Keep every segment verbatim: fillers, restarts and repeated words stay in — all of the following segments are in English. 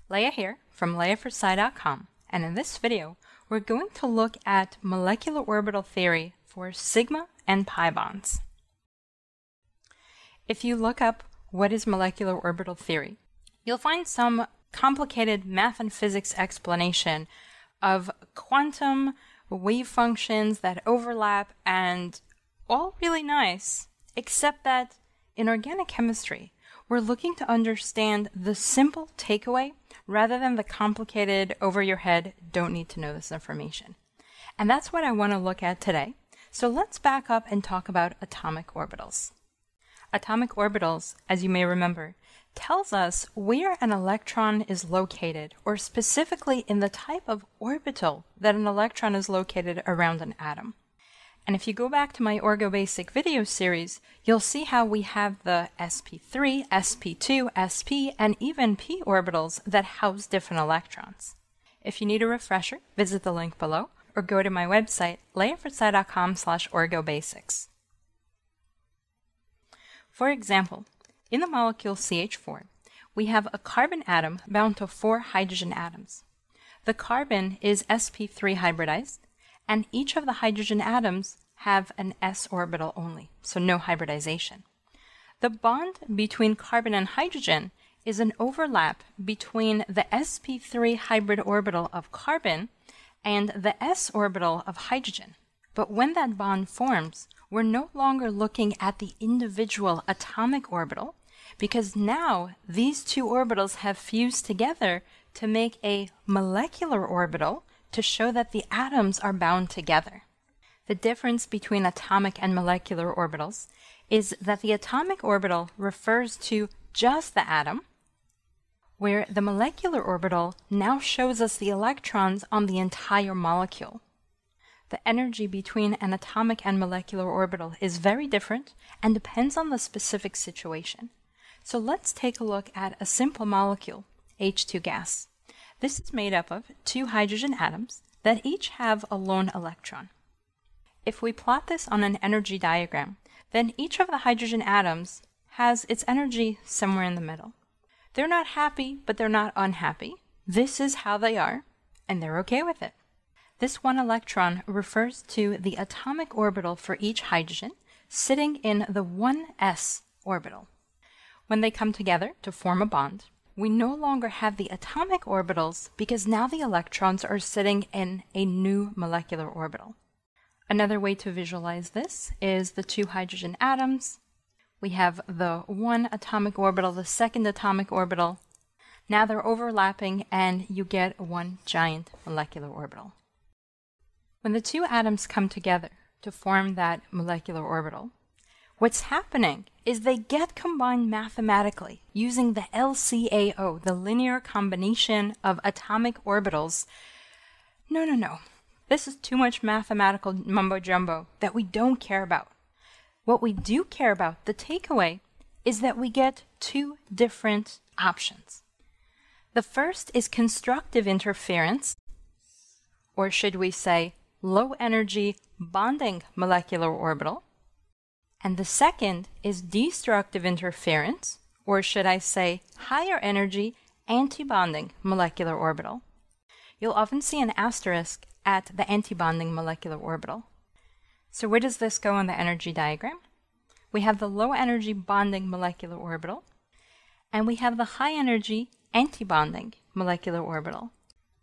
Leah here from leah for sci dot com, and in this video we're going to look at molecular orbital theory for sigma and pi bonds. If you look up what is molecular orbital theory, you'll find some complicated math and physics explanation of quantum wave functions that overlap and all really nice, except that in organic chemistry, we're looking to understand the simple takeaway rather than the complicated, over your head, don't need to know this information. And that's what I want to look at today. So let's back up and talk about atomic orbitals. Atomic orbitals, as you may remember, tells us where an electron is located, or specifically in the type of orbital that an electron is located around an atom. And if you go back to my OrgoBasic video series, you'll see how we have the s p three, s p two, sp, and even p orbitals that house different electrons. If you need a refresher, visit the link below, or go to my website, leah for sci dot com slash orgobasics. For example, in the molecule C H four, we have a carbon atom bound to four hydrogen atoms. The carbon is s p three hybridized, and each of the hydrogen atoms have an s orbital only, so no hybridization. The bond between carbon and hydrogen is an overlap between the s p three hybrid orbital of carbon and the s orbital of hydrogen. But when that bond forms, we're no longer looking at the individual atomic orbital, because now these two orbitals have fused together to make a molecular orbital to show that the atoms are bound together. The difference between atomic and molecular orbitals is that the atomic orbital refers to just the atom, where the molecular orbital now shows us the electrons on the entire molecule. The energy between an atomic and molecular orbital is very different and depends on the specific situation. So let's take a look at a simple molecule, H two gas. This is made up of two hydrogen atoms that each have a lone electron. If we plot this on an energy diagram, then each of the hydrogen atoms has its energy somewhere in the middle. They're not happy, but they're not unhappy. This is how they are, and they're okay with it. This one electron refers to the atomic orbital for each hydrogen, sitting in the one s orbital. When they come together to form a bond, we no longer have the atomic orbitals because now the electrons are sitting in a new molecular orbital. Another way to visualize this is the two hydrogen atoms. We have the one atomic orbital, the second atomic orbital. Now they're overlapping and you get one giant molecular orbital. When the two atoms come together to form that molecular orbital, what's happening is they get combined mathematically using the L C A O, the linear combination of atomic orbitals. No, no, no. This is too much mathematical mumbo-jumbo that we don't care about. What we do care about, the takeaway, is that we get two different options. The first is constructive interference, or should we say low-energy bonding molecular orbital. And the second is destructive interference, or should I say higher energy antibonding molecular orbital. You'll often see an asterisk at the antibonding molecular orbital. So where does this go on the energy diagram? We have the low energy bonding molecular orbital, and we have the high energy antibonding molecular orbital,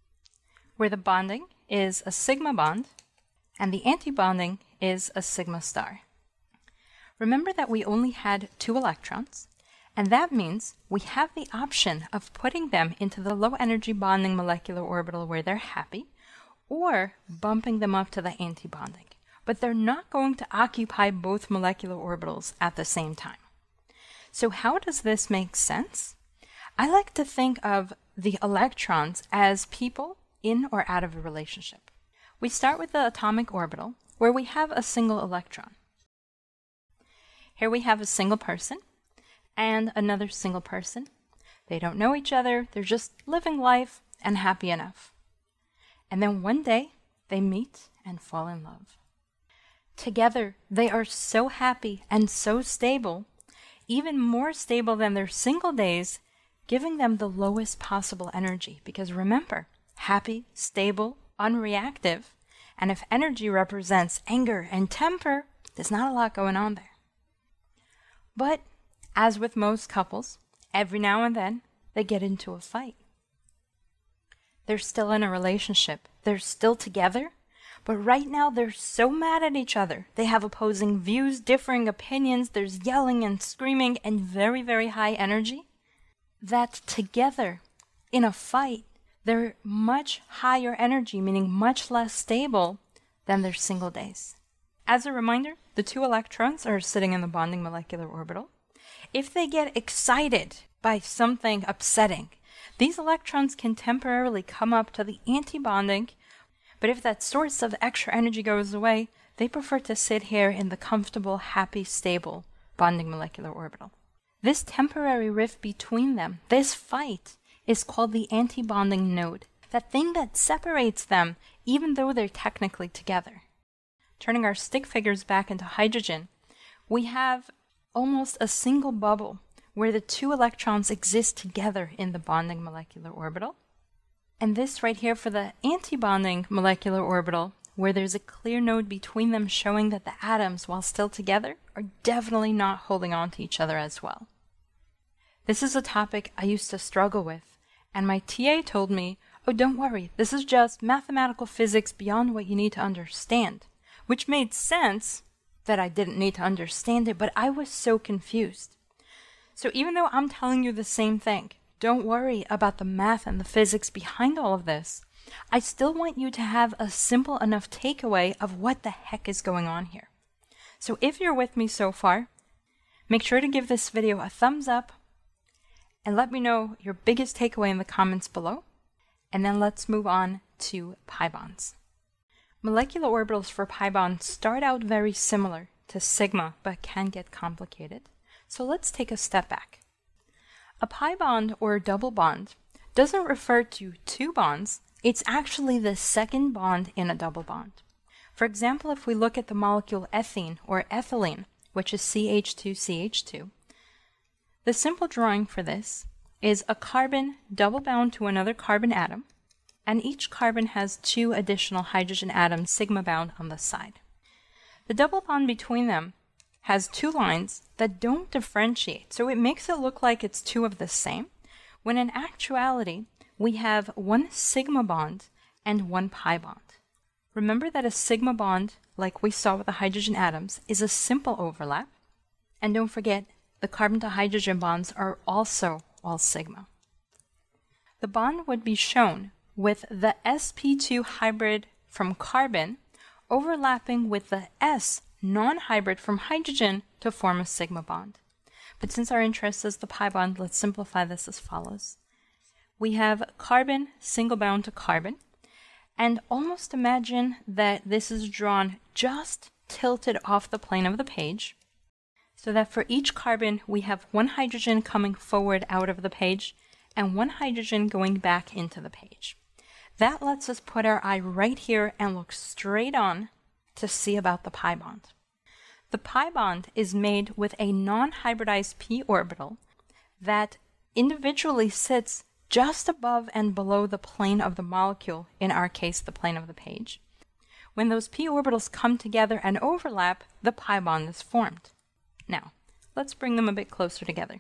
where the bonding is a sigma bond and the antibonding is a sigma star. Remember that we only had two electrons, and that means we have the option of putting them into the low energy bonding molecular orbital where they're happy, or bumping them up to the antibonding. But they're not going to occupy both molecular orbitals at the same time. So how does this make sense? I like to think of the electrons as people in or out of a relationship. We start with the atomic orbital, where we have a single electron. Here we have a single person and another single person. They don't know each other, they're just living life and happy enough. And then one day, they meet and fall in love. Together, they are so happy and so stable, even more stable than their single days, giving them the lowest possible energy. Because remember, happy, stable, unreactive, and if energy represents anger and temper, there's not a lot going on there. But as with most couples, every now and then they get into a fight. They're still in a relationship. They're still together. But right now they're so mad at each other. They have opposing views, differing opinions. There's yelling and screaming and very, very high energy. That together in a fight, they're much higher energy, meaning much less stable than their single days. As a reminder, the two electrons are sitting in the bonding molecular orbital. If they get excited by something upsetting, these electrons can temporarily come up to the antibonding, but if that source of extra energy goes away, they prefer to sit here in the comfortable, happy, stable bonding molecular orbital. This temporary rift between them, this fight, is called the antibonding node, that thing that separates them even though they're technically together. Turning our stick figures back into hydrogen, we have almost a single bubble where the two electrons exist together in the bonding molecular orbital. And this right here for the antibonding molecular orbital, where there's a clear node between them showing that the atoms, while still together, are definitely not holding on to each other as well. This is a topic I used to struggle with, and my T A told me, oh, don't worry, this is just mathematical physics beyond what you need to understand, which made sense that I didn't need to understand it, but I was so confused. So even though I'm telling you the same thing, don't worry about the math and the physics behind all of this, I still want you to have a simple enough takeaway of what the heck is going on here. So if you're with me so far, make sure to give this video a thumbs up and let me know your biggest takeaway in the comments below. And then let's move on to pi bonds. Molecular orbitals for pi bonds start out very similar to sigma, but can get complicated. So let's take a step back. A pi bond or double bond doesn't refer to two bonds, it's actually the second bond in a double bond. For example, if we look at the molecule ethene or ethylene, which is C H two C H two, the simple drawing for this is a carbon double bound to another carbon atom, and each carbon has two additional hydrogen atoms sigma bound on the side. The double bond between them has two lines that don't differentiate, so it makes it look like it's two of the same, when in actuality we have one sigma bond and one pi bond. Remember that a sigma bond, like we saw with the hydrogen atoms, is a simple overlap, and don't forget the carbon to hydrogen bonds are also all sigma. The bond would be shown with the s p two hybrid from carbon overlapping with the S non-hybrid from hydrogen to form a sigma bond. But since our interest is the pi bond, let's simplify this as follows. We have carbon single bound to carbon, and almost imagine that this is drawn just tilted off the plane of the page, so that for each carbon we have one hydrogen coming forward out of the page and one hydrogen going back into the page. That lets us put our eye right here and look straight on to see about the pi bond. The pi bond is made with a non-hybridized p orbital that individually sits just above and below the plane of the molecule, in our case the plane of the page. When those p orbitals come together and overlap, the pi bond is formed. Now, let's bring them a bit closer together.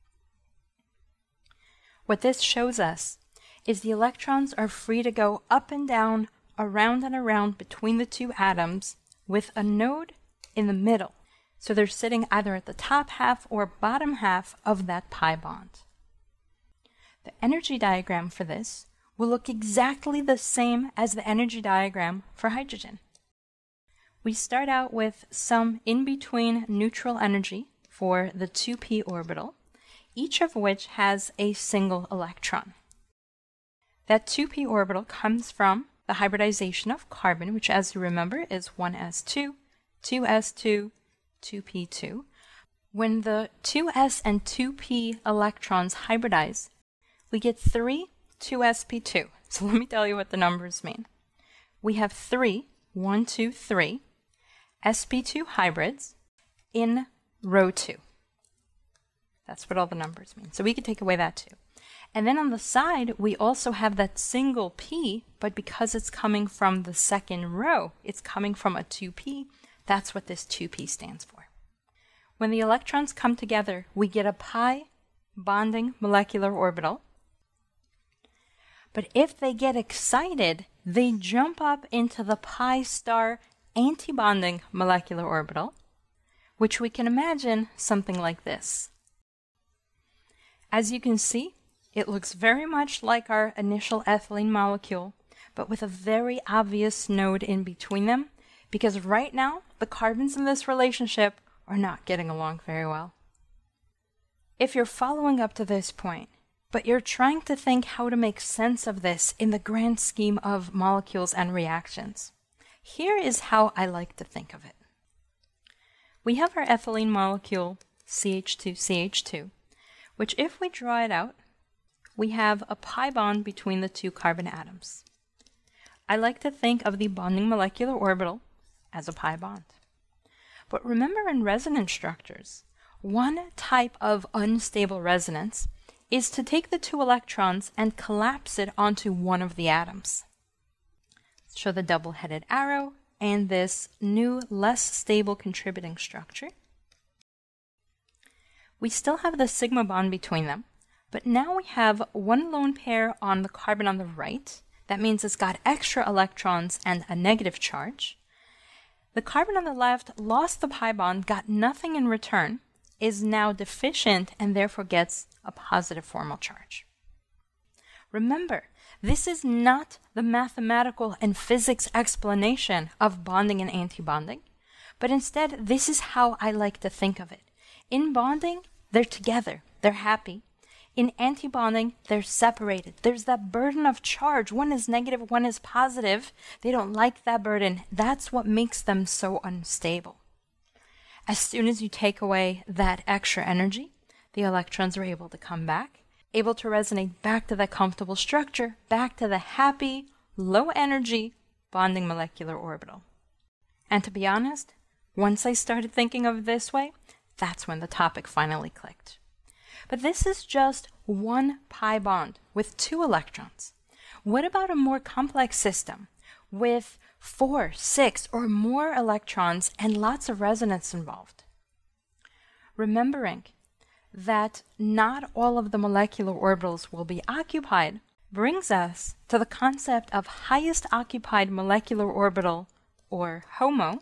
What this shows us is the electrons are free to go up and down, around and around between the two atoms with a node in the middle. So they're sitting either at the top half or bottom half of that pi bond. The energy diagram for this will look exactly the same as the energy diagram for hydrogen. We start out with some in-between neutral energy for the two p orbital, each of which has a single electron. That two p orbital comes from the hybridization of carbon, which as you remember is one s two, two s two, two p two. When the two s and two p electrons hybridize, we get three two s p two. So let me tell you what the numbers mean. We have three, one, two, three, s p two hybrids in row two. That's what all the numbers mean. So we could take away that too. And then on the side, we also have that single p, but because it's coming from the second row, it's coming from a two p. That's what this two p stands for. When the electrons come together, we get a pi bonding molecular orbital. But if they get excited, they jump up into the pi star antibonding molecular orbital, which we can imagine something like this. As you can see, it looks very much like our initial ethylene molecule, but with a very obvious node in between them, because right now, the carbons in this relationship are not getting along very well. If you're following up to this point, but you're trying to think how to make sense of this in the grand scheme of molecules and reactions, here is how I like to think of it. We have our ethylene molecule C H two C H two, which if we draw it out, we have a pi bond between the two carbon atoms. I like to think of the bonding molecular orbital as a pi bond. But remember, in resonance structures, one type of unstable resonance is to take the two electrons and collapse it onto one of the atoms. Show the double-headed arrow and this new, less stable contributing structure. We still have the sigma bond between them, but now we have one lone pair on the carbon on the right. That means it's got extra electrons and a negative charge. The carbon on the left lost the pi bond, got nothing in return, is now deficient, and therefore gets a positive formal charge. Remember, this is not the mathematical and physics explanation of bonding and antibonding, but instead this is how I like to think of it. In bonding, they're together, they're happy. In antibonding, they're separated. There's that burden of charge. One is negative, one is positive. They don't like that burden. That's what makes them so unstable. As soon as you take away that extra energy, the electrons are able to come back, able to resonate back to that comfortable structure, back to the happy, low energy bonding molecular orbital. And to be honest, once I started thinking of it this way, that's when the topic finally clicked. But this is just one pi bond with two electrons. What about a more complex system with four, six, or more electrons and lots of resonance involved? Remembering that not all of the molecular orbitals will be occupied brings us to the concept of highest occupied molecular orbital, or HOMO,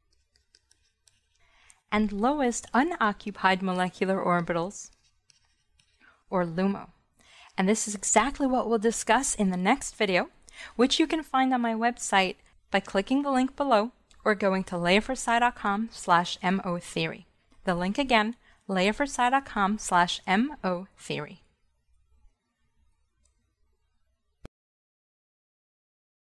and lowest unoccupied molecular orbitals, or LUMO. And this is exactly what we'll discuss in the next video, which you can find on my website by clicking the link below or going to leahforsci.com slash mo theory. The link again, leahforsci.com slash mo theory.